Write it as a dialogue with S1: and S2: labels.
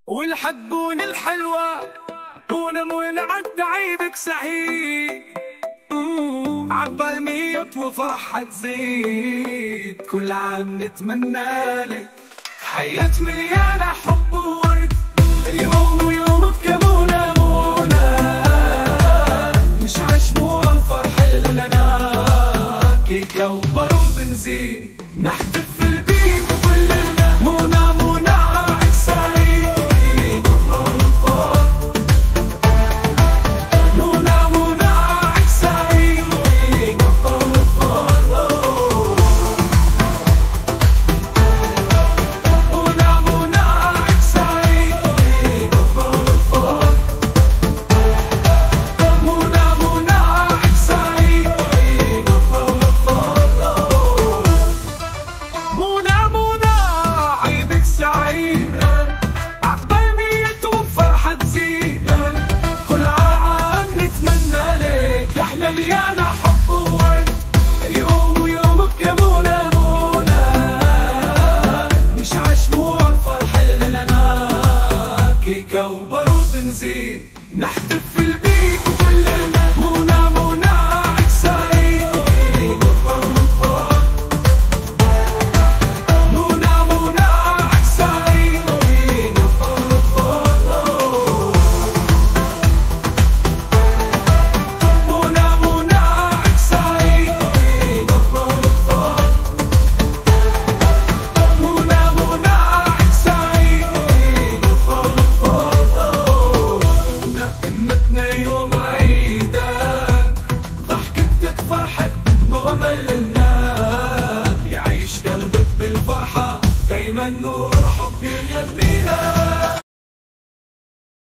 S1: والحبون الحلوة ونمون عد عيدك سعيد. عبال ميت وفرحة تزيد، كل عام نتمنى لك حياة مليانة حب وورد. اليوم ويومك يا منى منى، مش عشمو الفرح لنا، كيكة وبرم بنزين نحتفل بيك كلنا. منى منى عيد سعيد، منى منى عيد سعيد، منى منى عيد سعيد، منى منى عيد سعيد، منى منى عيدك سعيد. عقبال ميت وفرحة تزيد، كل عام نتمنى لك يا أحلى ليالي حب وورد. اليوم ويومك يا منى منى، مش عشمو الفرح لنا، كيكة وبارود نزيد نحتفل